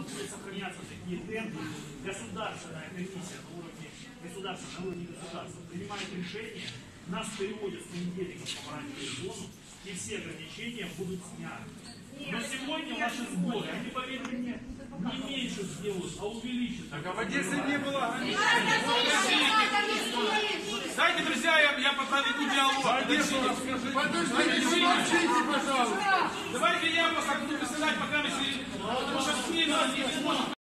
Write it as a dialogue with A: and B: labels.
A: Будут сохраняться такие тренды. Государственная комиссия на уровне государства принимает решение, нас переводят с понедельника в оранжевую зону, и все ограничения будут сняты. Но сегодня ваши сборы, они, поверьте мне, не меньше сделают, а увеличат.
B: Так, а в Одессе не было ограничений. Дайте, друзья, я проведу диалог.
C: Подождите, пожалуйста.
B: Давайте я вас буду представлять, пока мы... Потому что с ними не сможем.